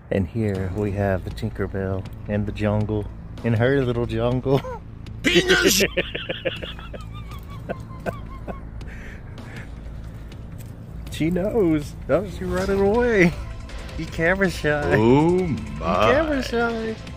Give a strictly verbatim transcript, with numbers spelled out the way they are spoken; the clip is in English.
And here we have the Tinkerbell in the jungle, in her little jungle. Penis! She knows. Oh, she's running away. You camera shy. Oh You my. camera shy.